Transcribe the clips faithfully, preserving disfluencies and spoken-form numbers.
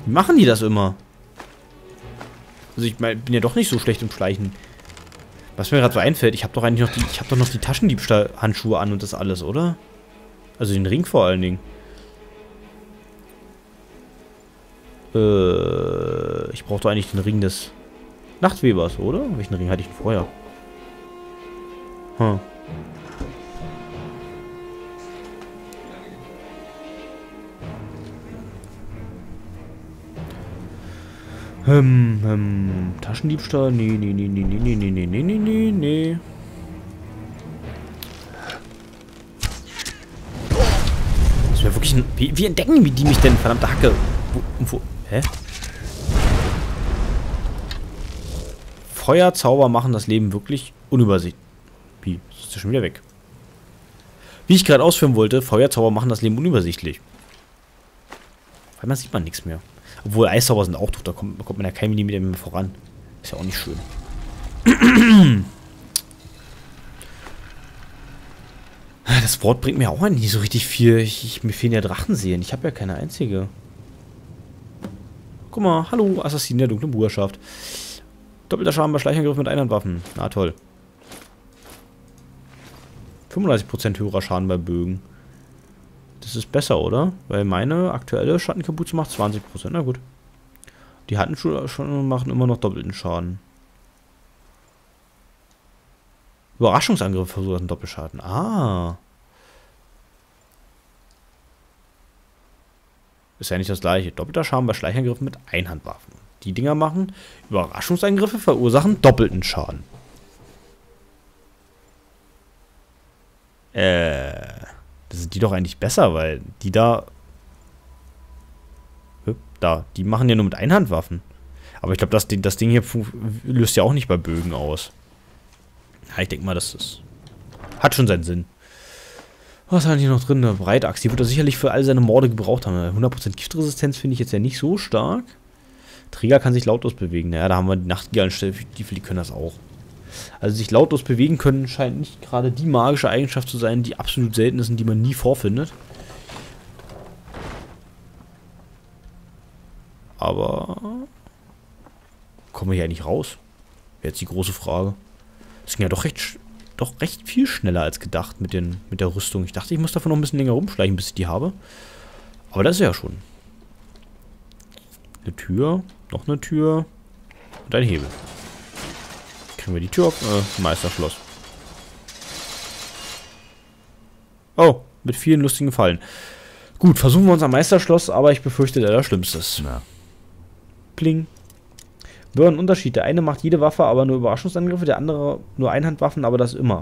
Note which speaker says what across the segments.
Speaker 1: Wie machen die das immer? Also ich mein, bin ja doch nicht so schlecht im Schleichen. Was mir gerade so einfällt, ich habe doch eigentlich noch die, ich habe doch noch die Taschendiebstahl-Handschuhe an und das alles, oder? Also den Ring vor allen Dingen. Äh, ich brauche doch eigentlich den Ring des Nachtwebers, oder? Welchen Ring hatte ich denn vorher? Hm. Hm, hm, Taschendiebstahl? Nee, nee, nee, nee, nee, nee, nee, nee, nee, nee, nee. Das wäre wirklich ein... Wie, wie entdecken die mich denn, verdammte Hacke? Wo, wo, hä? Feuerzauber machen das Leben wirklich unübersichtlich. Wie? Ist das schon wieder weg? Wie ich gerade ausführen wollte, Feuerzauber machen das Leben unübersichtlich. Weil man sieht man nichts mehr. Obwohl Eiszauber sind auch tot, da kommt, kommt man ja kein Millimeter mehr voran. Ist ja auch nicht schön. Das Wort bringt mir auch eigentlich nicht so richtig viel. Ich, ich, mir fehlen ja Drachenseen. Ich habe ja keine einzige. Guck mal, hallo, Assassin der dunklen Bruderschaft. Doppelter Schaden bei Schleichangriff mit Einhandwaffen. Na toll. fünfunddreißig Prozent höherer Schaden bei Bögen. Das ist besser, oder? Weil meine aktuelle Schattenkapuze macht zwanzig Prozent. Na gut. Die Handschuhe schon machen immer noch doppelten Schaden. Überraschungsangriffe verursachen Doppelschaden. Ah. Ist ja nicht das gleiche. Doppelter Schaden bei Schleichangriffen mit Einhandwaffen. Die Dinger machen Überraschungsangriffe verursachen doppelten Schaden. Äh... Das sind die doch eigentlich besser, weil die da... Da, die machen ja nur mit Einhandwaffen. Aber ich glaube, das, das Ding hier löst ja auch nicht bei Bögen aus. Ja, ich denke mal, das ist... Hat schon seinen Sinn. Was hat hier noch drin? Eine Breitachse. Die wird er sicherlich für all seine Morde gebraucht haben. hundert Prozent Giftresistenz finde ich jetzt ja nicht so stark. Träger kann sich lautlos bewegen. Naja, da haben wir die Nachtigallenstiefel, die können das auch. Also sich lautlos bewegen können, scheint nicht gerade die magische Eigenschaft zu sein, die absolut selten ist und die man nie vorfindet. Aber kommen wir hier eigentlich raus? Wäre jetzt die große Frage. Das ging ja doch recht, doch recht viel schneller als gedacht mit, den, mit der Rüstung. Ich dachte, ich muss davon noch ein bisschen länger rumschleichen, bis ich die habe. Aber das ist ja schon. Eine Tür, noch eine Tür und ein Hebel. Kriegen wir die Tür auf? Äh, Meisterschloss. Oh, mit vielen lustigen Fallen. Gut, versuchen wir uns am Meisterschloss, aber ich befürchte, der das Schlimmste ist. Ja. Pling. Wir einen Unterschied. Der eine macht jede Waffe, aber nur Überraschungsangriffe, der andere nur Einhandwaffen, aber das immer.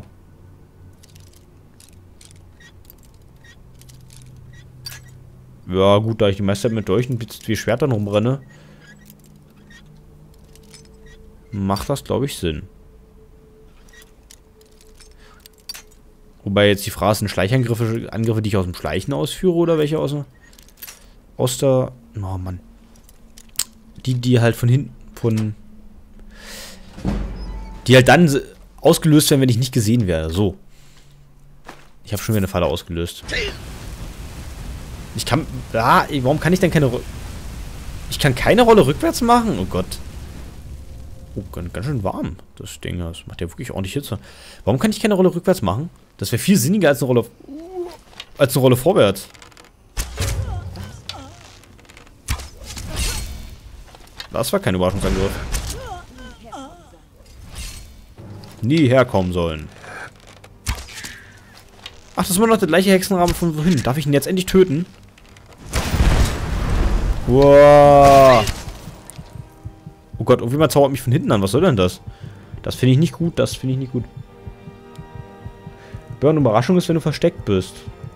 Speaker 1: Ja, gut, da ich die meiste Zeit mit Dolchen und zwei Schwertern rumrenne, macht das, glaube ich, Sinn. Wobei jetzt die Frage sind Schleichangriffe, Angriffe, die ich aus dem Schleichen ausführe oder welche aus, aus der... Oh Mann. Die, die halt von hinten, von... Die halt dann ausgelöst werden, wenn ich nicht gesehen werde. So. Ich habe schon wieder eine Falle ausgelöst. Ich kann... Ah, warum kann ich denn keine... Ich kann keine Rolle rückwärts machen? Oh Gott. Oh, ganz, ganz schön warm, das Ding. Das macht ja wirklich ordentlich Hitze. Warum kann ich keine Rolle rückwärts machen? Das wäre viel sinniger als eine Rolle... Als eine Rolle vorwärts. Das war kein Überraschungsangriff. Nie herkommen sollen. Ach, das ist immer noch der gleiche Hexenrahmen von wohin. Darf ich ihn jetzt endlich töten? Wow. Oh Gott, irgendjemand zaubert mich von hinten an. Was soll denn das? Das finde ich nicht gut. Das finde ich nicht gut. Burn, Überraschung ist, wenn du versteckt bist.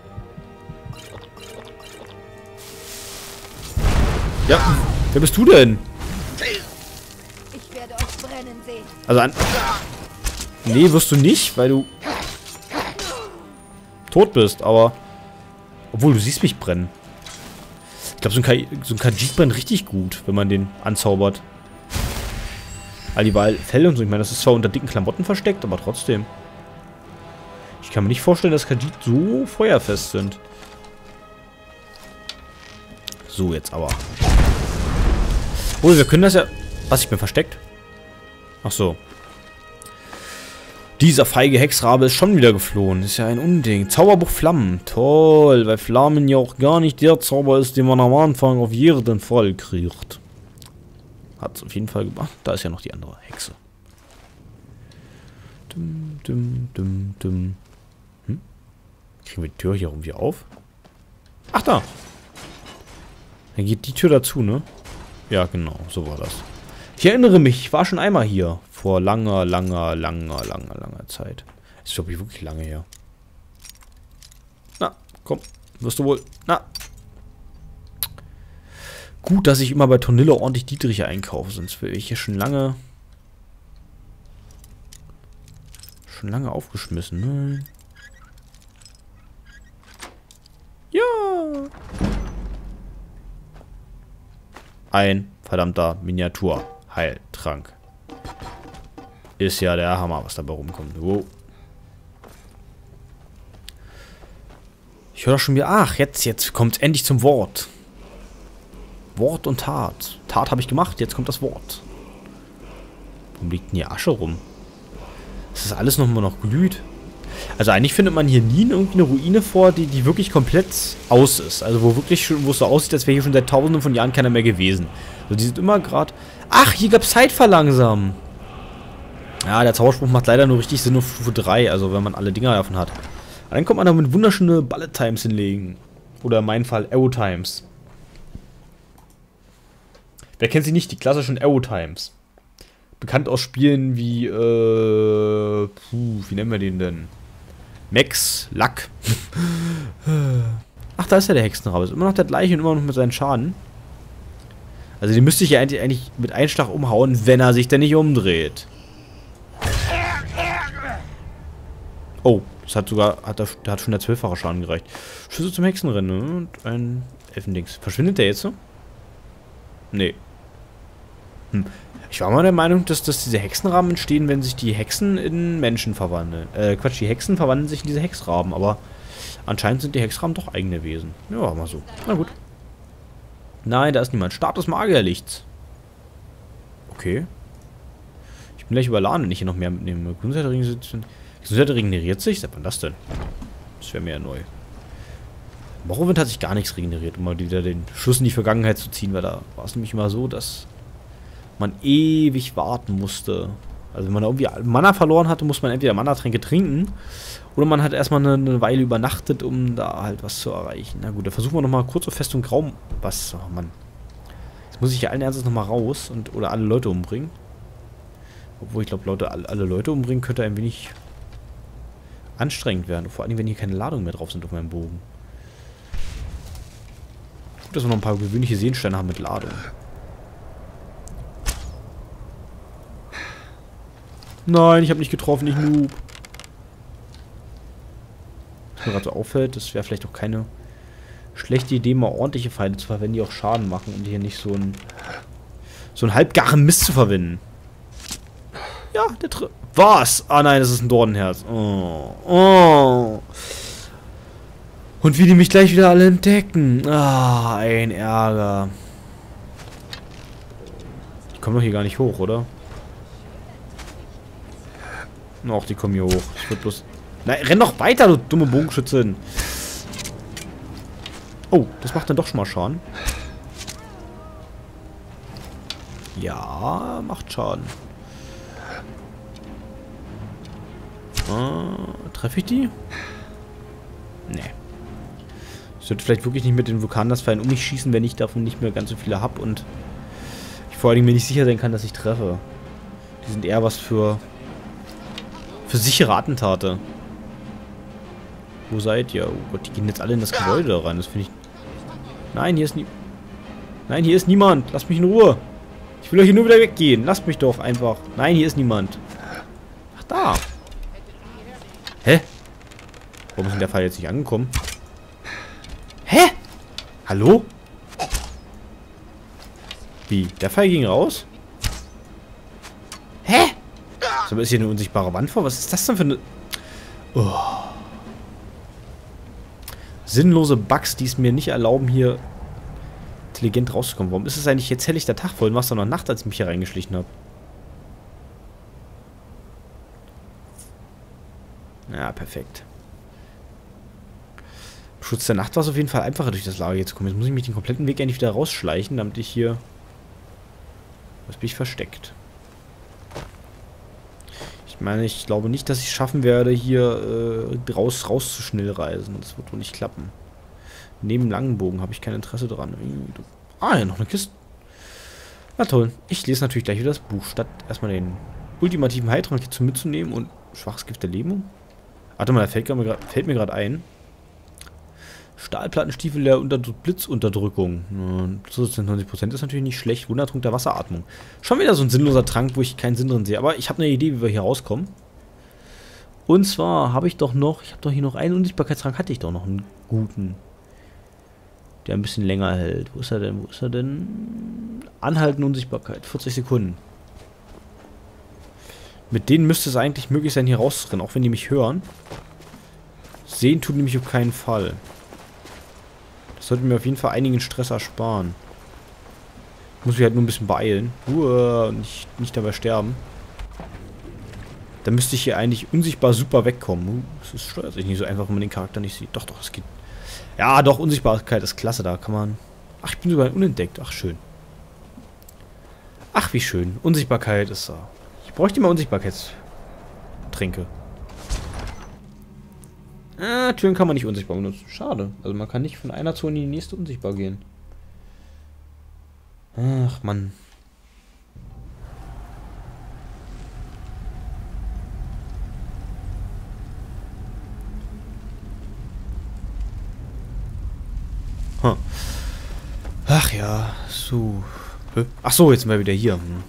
Speaker 1: Ja, wer bist du denn?
Speaker 2: Ich werde euch brennen sehen.
Speaker 1: Also an... Nee, wirst du nicht, weil du... tot bist, aber... Obwohl, du siehst mich brennen. Ich glaube, so ein, so ein Khajiit brennt richtig gut, wenn man den anzaubert. All die Wahl Fälle und so. Ich meine, das ist zwar unter dicken Klamotten versteckt, aber trotzdem. Ich kann mir nicht vorstellen, dass Khajiit so feuerfest sind. So, jetzt aber. Oh, wir können das ja... Was, ich bin versteckt? Ach so. Dieser feige Hexrabe ist schon wieder geflohen. Ist ja ein Unding. Zauberbuch Flammen. Toll, weil Flammen ja auch gar nicht der Zauber ist, den man am Anfang auf jeden Fall kriegt. Hat es auf jeden Fall gemacht. Da ist ja noch die andere Hexe. Dum, dum, dum, dum. Hm? Kriegen wir die Tür hier irgendwie auf? Ach, da. Dann geht die Tür dazu, ne? Ja, genau. So war das. Ich erinnere mich, ich war schon einmal hier. Vor langer, langer, langer, langer, langer Zeit. Ist, glaube ich, wirklich lange her. Na, komm. Wirst du wohl... Na. Gut, dass ich immer bei Tornillo ordentlich Dietriche einkaufe. Sonst wäre ich hier schon lange... Schon lange aufgeschmissen. Nein. Ja. Ein verdammter Miniatur-Heiltrank. Ist ja der Hammer, was dabei rumkommt. Wow. Ich höre doch schon wieder... Ach, jetzt, jetzt kommt es endlich zum Wort. Wort und Tat. Tat habe ich gemacht, jetzt kommt das Wort. Warum liegt denn hier Asche rum? Ist das alles nochmal noch glüht? Also eigentlich findet man hier nie irgendwie eine Ruine vor, die, die wirklich komplett aus ist. Also wo wirklich schon, wo es so aussieht, als wäre hier schon seit tausenden von Jahren keiner mehr gewesen. Also die sind immer gerade... Ach, hier gab es Zeitverlangsamen. Ja, der Zauberspruch macht leider nur richtig Sinn auf Stufe drei, also wenn man alle Dinger davon hat. Aber dann kommt man damit wunderschöne Bullet Times hinlegen. Oder in meinem Fall Arrow Times. Wer kennt sie nicht? Die klassischen Arrow Times. Bekannt aus Spielen wie, äh, puh, wie nennen wir den denn? Max, Lack. Ach, da ist ja der Hexenrabe. Ist immer noch der gleiche und immer noch mit seinen Schaden. Also den müsste ich ja eigentlich, eigentlich mit Einschlag umhauen, wenn er sich denn nicht umdreht. Oh, das hat sogar, hat, das hat schon der zwölffache Schaden gereicht. Schlüssel zum Hexenrennen und ein Elfendings. Verschwindet der jetzt so? Nee. Hm. Ich war mal der Meinung, dass, dass diese Hexenraben entstehen, wenn sich die Hexen in Menschen verwandeln. Äh, Quatsch, die Hexen verwandeln sich in diese Hexraben, aber anscheinend sind die Hexraben doch eigene Wesen. Ja, mal so. Na gut. Nein, da ist niemand. Stab des Magierlichts. Okay. Ich bin gleich überladen, wenn ich hier noch mehr mitnehme. Gesundheitsring Gesundheit regeneriert sich? Seit wann das denn? Das wäre mir ja neu. Morrowind hat sich gar nichts regeneriert, um mal wieder den Schuss in die Vergangenheit zu ziehen, weil da war es nämlich immer so, dass man ewig warten musste. Also wenn man irgendwie Mana verloren hatte, muss man entweder Mana-Tränke trinken oder man hat erstmal eine, eine Weile übernachtet, um da halt was zu erreichen. Na gut, dann versuchen wir nochmal kurz auf Festung Graum... Was? Oh Mann. Jetzt muss ich ja allen Ernstes nochmal raus und oder alle Leute umbringen. Obwohl ich glaube, Leute, alle, alle Leute umbringen könnte ein wenig anstrengend werden. Vor allem, wenn hier keine Ladungen mehr drauf sind auf meinem Bogen. Gut, dass wir noch ein paar gewöhnliche Seensteine haben mit Ladung. Nein, ich habe nicht getroffen, ich Noob. Was mir gerade so auffällt, das wäre vielleicht auch keine schlechte Idee, mal ordentliche Feinde zu verwenden, die auch Schaden machen und hier nicht so ein so ein halbgaren Mist zu verwenden. Ja, der Tr... Was? Ah nein, das ist ein Dornenherz. Oh. Oh. Und wie die mich gleich wieder alle entdecken. Ah, ein Ärger. Ich komme doch hier gar nicht hoch, oder? Ach, die kommen hier hoch. Ich würde bloß... Nein, renn doch weiter, du dumme Bogenschützin. Oh, das macht dann doch schon mal Schaden. Ja, macht Schaden. Äh, treffe ich die? Nee. Ich sollte vielleicht wirklich nicht mit den Vulkanasfallen um mich schießen, wenn ich davon nicht mehr ganz so viele habe und ich vor allem mir nicht sicher sein kann, dass ich treffe. Die sind eher was für für sichere Attentate. Wo seid ihr? Oh Gott, die gehen jetzt alle in das Gebäude da rein. Das finde ich... Nein, hier ist nie... Nein, hier ist niemand. Lasst mich in Ruhe. Ich will euch hier nur wieder weggehen. Lasst mich doch einfach. Nein, hier ist niemand. Ach, da. Hä? Warum ist denn der Fall jetzt nicht angekommen? Hä? Hallo? Wie? Der Fall ging raus? Hä? So, ist hier eine unsichtbare Wand vor? Was ist das denn für eine... Oh. Sinnlose Bugs, die es mir nicht erlauben, hier intelligent rauszukommen. Warum ist es eigentlich jetzt helllichter Tag? Vorhin war es doch noch Nacht, als ich mich hier reingeschlichen habe. Ja, perfekt. Im Schutz der Nacht war es auf jeden Fall einfacher, durch das Lager hier zu kommen. Jetzt muss ich mich den kompletten Weg eigentlich wieder rausschleichen, damit ich hier... Was bin ich versteckt? Ich meine, ich glaube nicht, dass ich es schaffen werde, hier äh, raus, raus zu schnell reisen. Das wird wohl nicht klappen. Neben Langenbogen habe ich kein Interesse dran. Ah, ja, noch eine Kiste. Na toll. Ich lese natürlich gleich wieder das Buch, statt erstmal den ultimativen Heiltrank hierzu mitzunehmen und schwaches Gift der Lähmung. Warte mal, da fällt, fällt mir gerade ein. Stahlplattenstiefel der Unter Blitzunterdrückung. Plus neunzig Prozent ist natürlich nicht schlecht. Wundertrunk der Wasseratmung. Schon wieder so ein sinnloser Trank, wo ich keinen Sinn drin sehe. Aber ich habe eine Idee, wie wir hier rauskommen. Und zwar habe ich doch noch, ich habe doch hier noch einen Unsichtbarkeitstrank, hatte ich doch noch einen guten. Der ein bisschen länger hält. Wo ist er denn? Wo ist er denn? Anhalten Unsichtbarkeit. vierzig Sekunden. Mit denen müsste es eigentlich möglich sein, hier rauszurennen, auch wenn die mich hören. Sehen tut nämlich auf keinen Fall. Das sollte mir auf jeden Fall einigen Stress ersparen. Muss mich halt nur ein bisschen beeilen. Uh, nicht, nicht dabei sterben. Dann müsste ich hier eigentlich unsichtbar super wegkommen. Das steuert sich nicht so einfach, wenn man den Charakter nicht sieht. Doch, doch, es geht. Ja, doch, Unsichtbarkeit ist klasse. Da kann man... Ach, ich bin sogar unentdeckt. Ach, schön. Ach, wie schön. Unsichtbarkeit ist da. Ich bräuchte mal Unsichtbarkeitstränke. Ah, Türen kann man nicht unsichtbar benutzen. Schade. Also man kann nicht von einer Zone in die nächste unsichtbar gehen. Ach, Mann. Huh. Ach ja, so. Ach so, jetzt sind wir wieder hier. Hm.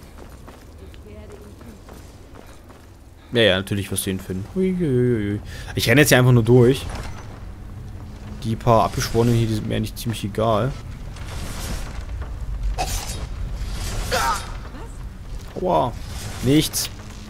Speaker 1: Ja, ja, natürlich wirst du ihn finden. Uiuiui. Ich renne jetzt hier einfach nur durch. Die paar Abgeschworenen hier, die sind mir eigentlich ziemlich egal. Aua. Nichts.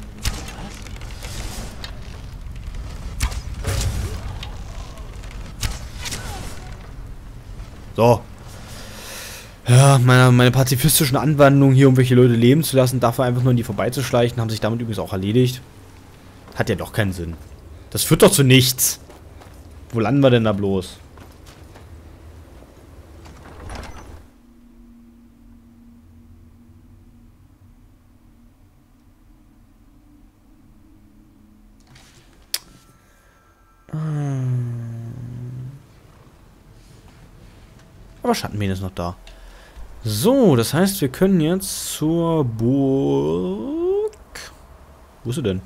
Speaker 1: So. Ja, meine, meine pazifistischen Anwandlungen hier, um welche Leute leben zu lassen, dafür einfach nur an die vorbeizuschleichen, haben sich damit übrigens auch erledigt. Hat ja doch keinen Sinn. Das führt doch zu nichts. Wo landen wir denn da bloß? Aber Schattenmähne ist noch da. So, das heißt, wir können jetzt zur Burg... Wo ist sie denn?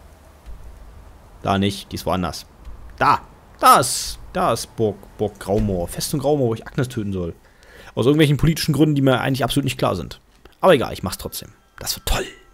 Speaker 1: Da nicht, die ist woanders. Da, das, da ist Burg, Burg Graumoor. Festung Graumoor, wo ich Agnes töten soll. Aus irgendwelchen politischen Gründen, die mir eigentlich absolut nicht klar sind. Aber egal, ich mach's trotzdem. Das wird toll.